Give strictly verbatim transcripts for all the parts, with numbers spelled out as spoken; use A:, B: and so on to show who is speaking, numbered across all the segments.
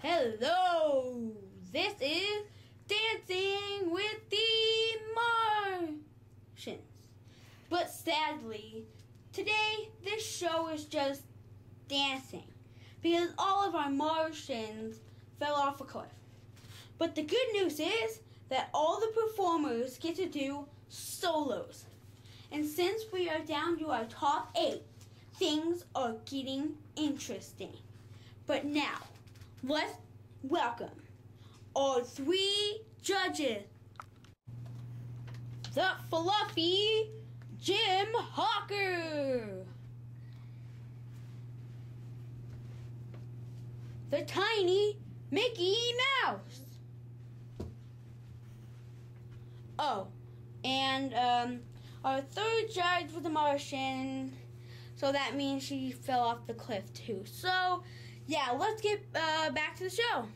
A: Hello! This is Dancing with the Martians. But sadly, today this show is just dancing because all of our Martians fell off a cliff. But the good news is that all the performers get to do solos. And since we are down to our top eight, things are getting interesting. But now, let's welcome our three judges. The fluffy Jim Hawker. The tiny Mickey Mouse. Oh, and um, our third judge was a Martian, so that means she fell off the cliff too. So, yeah, let's get uh, back to the show.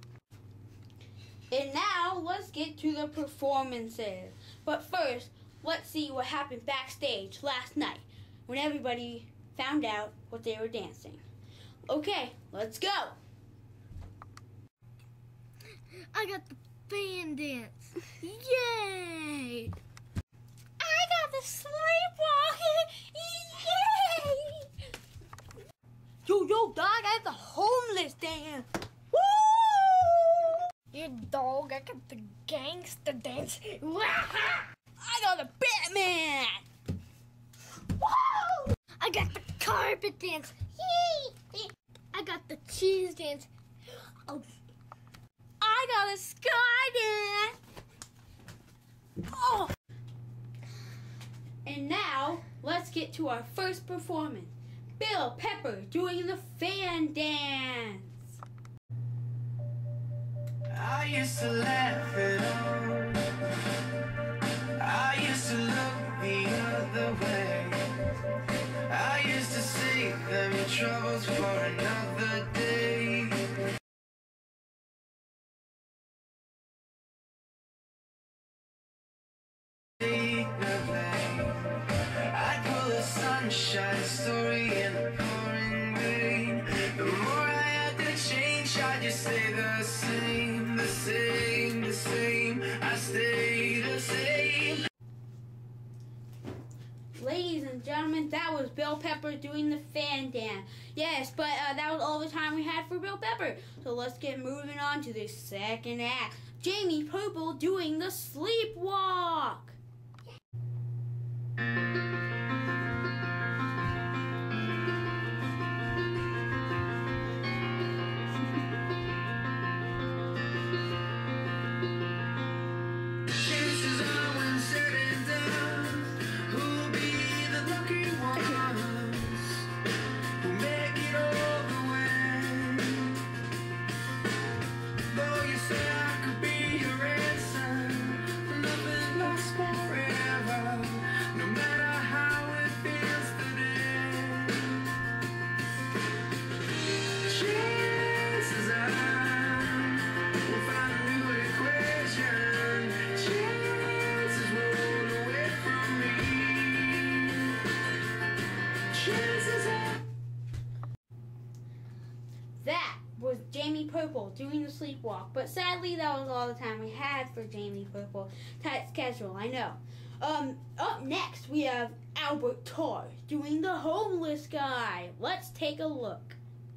A: And now, let's get to the performances. But first, let's see what happened backstage last night when everybody found out what they were dancing. Okay, let's go.
B: I got the fan dance. Yay! I got the sleepwalking. Yay!
A: Yo, yo, dog, I got the homeless dance. Woo!
B: Yeah, dog, I got the gangster dance.
A: I got the Batman.
B: Woo! I got the carpet dance. Yay! I got the cheese dance. Oh.
A: I got a sky dance. Oh. And now, let's get to our first performance. Bill Pepper doing the fan dance.
C: I used to laugh it off. I used to look the other way. I used to save them troubles for another day. I'd pull a sunshine story in the pouring rain. The more I had to change, I just stay the same, the same, the same. I stay the same.
A: Ladies and gentlemen, that was Bill Pepper doing the fan dance. Yes, but uh, that was all the time we had for Bill Pepper. So let's get moving on to the second act. Jamie Purple doing the sleepwalk.
C: Chances are when said and done, who'll be the lucky ones who make it all the way? Though you say I could be your answer, nothing lasts forever, no matter how it feels today. Chances are we'll find a new equation. Chances won't away from me. Chances are.
A: That was Jamie Purple doing the sleepwalk. But sadly, that was all the time we had for Jamie Purple. Tight schedule, I know. Um, up next, we have Albert Torr doing the homeless guy. Let's take a look.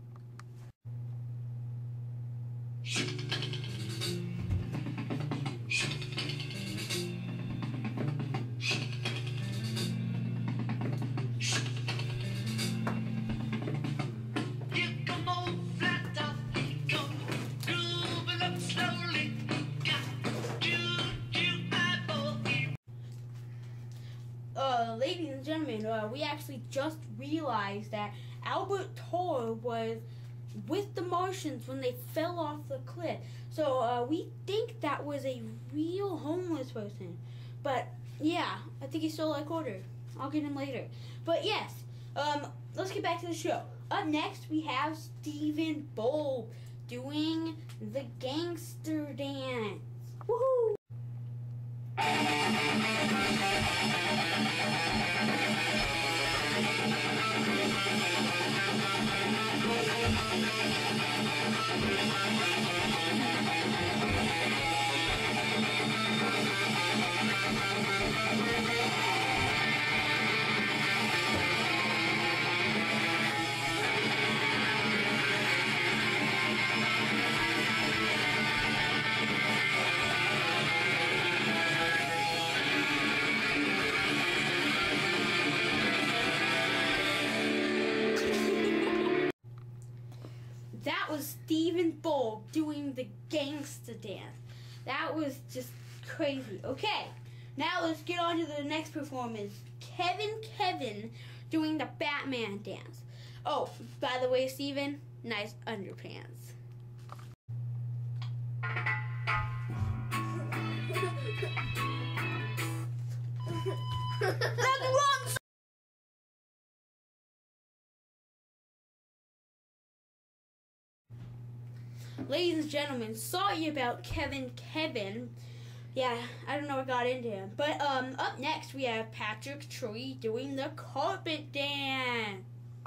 C: You come on flat off, come grooving up slowly. Got you, you eyeball.
A: Uh, ladies and gentlemen, uh, we actually just realized that Albert Torr was with the Martians when they fell off the cliff. So uh, we think that was a real homeless person. But yeah, I think he stole our quarter. I'll get him later. But yes, um, let's get back to the show. Up next, we have Stephen Bulb doing the gangster dance. Woohoo!
C: We'll be right back.
A: that was Stephen Bulb doing the gangster dance. That was just crazy. Okay, now let's get on to the next performance. Kevin Kevin doing the Batman dance. Oh, by the way, Stephen, nice underpants. That's wrong. Ladies and gentlemen, sorry about Kevin Kevin. Yeah, I don't know what got into him. But um, up next we have Patrick Tree doing the carpet dance.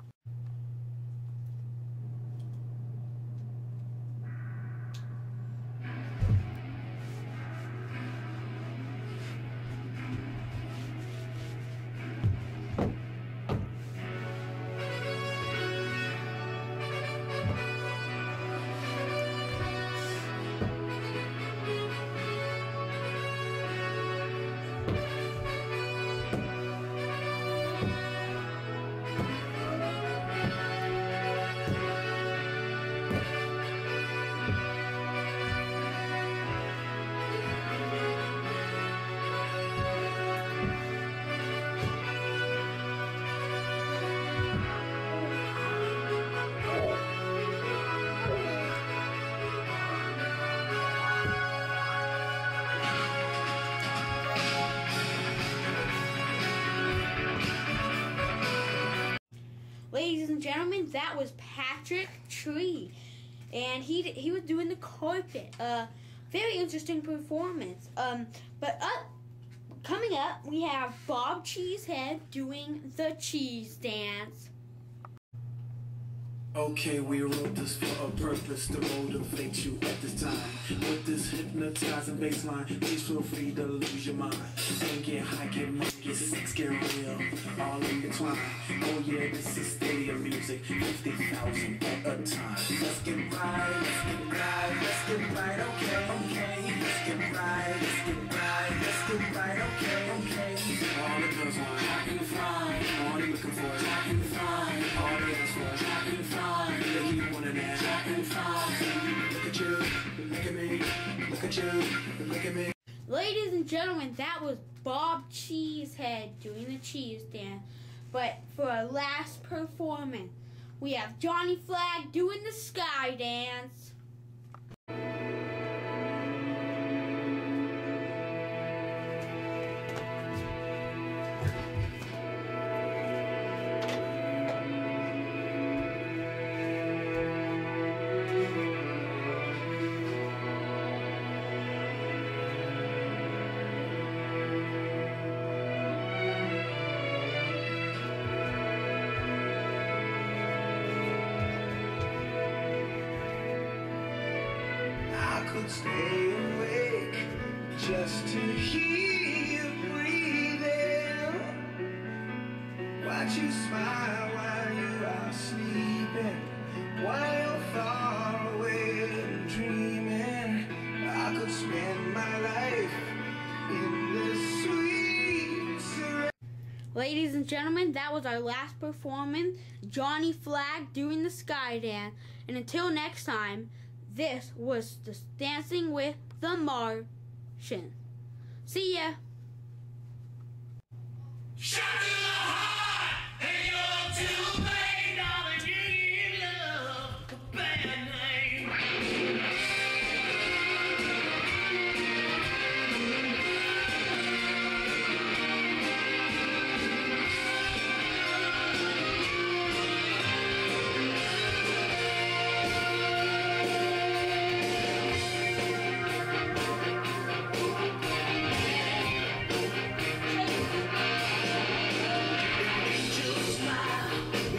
A: Ladies and gentlemen, that was Patrick Tree, and he he was doing the carpet. Uh, very interesting performance. Um, but up coming up, we have Bob Cheesehead doing the cheese dance.
C: Okay, we wrote this for a purpose to motivate you at this time. With this hypnotizing baseline, please feel free to lose your mind. And get high, get money, get sex, get real, all in between. Oh yeah, this is stadium music, fifty thousand at a time. Let's get right, let's get right, let's get right, okay, okay. Let's get right, let's get right, let's get right, okay, okay. All the girls want how can you fly? All they looking for is how can you fly? All they ask for is how can you fly? They keep wanting that how can you fly? Look at you, look at me, look at you, look at me.
A: Ladies and gentlemen, that was Bob Cheesehead doing the cheese dance. But for our last performance, we have Johnny Flag doing the sky dance.
C: Stay awake just to hear you breathing. Watch you smile while you are sleeping, while you're far away and dreaming. I could spend my life in this sweet surrender.
A: Ladies and gentlemen, that was our last performance, Johnny Flag doing the sky dance. And until next time, this was the Dancing with the Martians. See ya.
C: Shut to the heart, and you're too late, darling. You give love a bad name. Angel smile.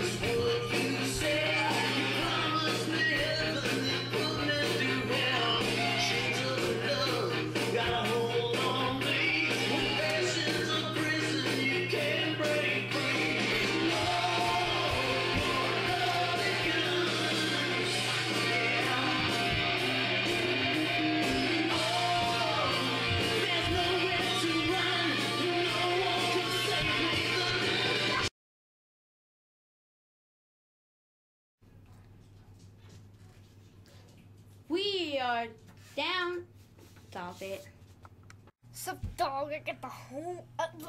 A: we are down. Stop it.
B: So dog, I get the whole.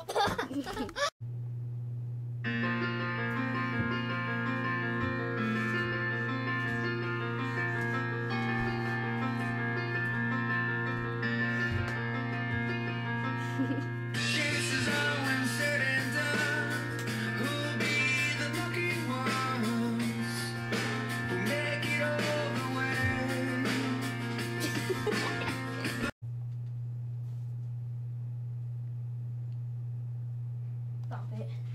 C: Chances are when said and done, who'll be the lucky ones who make it all the way?
A: Stop it.